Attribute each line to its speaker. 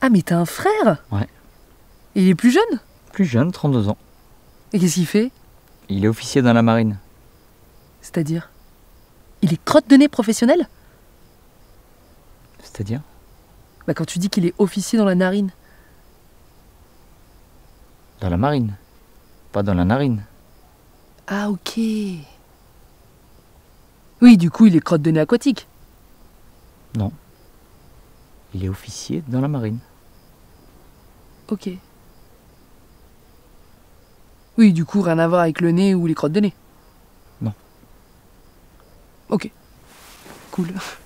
Speaker 1: Ah, mais t'as un frère?
Speaker 2: Ouais.
Speaker 1: Et il est plus jeune?
Speaker 2: Plus jeune, 32 ans.
Speaker 1: Et qu'est-ce qu'il fait?
Speaker 2: Il est officier dans la marine.
Speaker 1: C'est-à-dire? Il est crotte de nez professionnel?
Speaker 2: C'est-à-dire?
Speaker 1: Bah quand tu dis qu'il est officier dans la narine.
Speaker 2: Dans la marine. Pas dans la narine.
Speaker 1: Ah ok. Oui, du coup il est crotte de nez aquatique.
Speaker 2: Non. Il est officier dans la marine.
Speaker 1: Ok. Oui, du coup rien à voir avec le nez ou les crottes de nez.
Speaker 2: Non.
Speaker 1: Ok. Cool.